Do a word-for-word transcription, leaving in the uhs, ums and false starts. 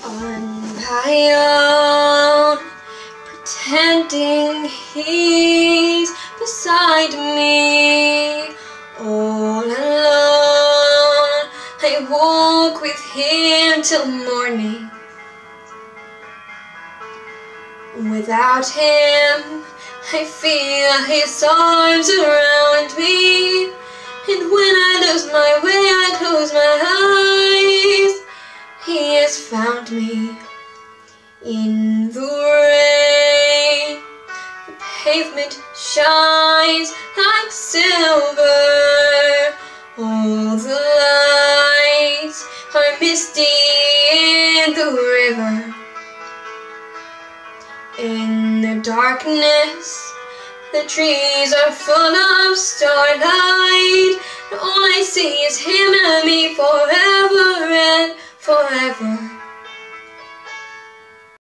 On my own, pretending he's beside me. All alone, I walk with him till morning. Without him, I feel his arms around me. And when I lose my way, I close my eyes. He has found me in the rain. The pavement shines like silver. All the lights are misty in the river. In the darkness, the trees are full of starlight. And all I see is him and me forever and forever.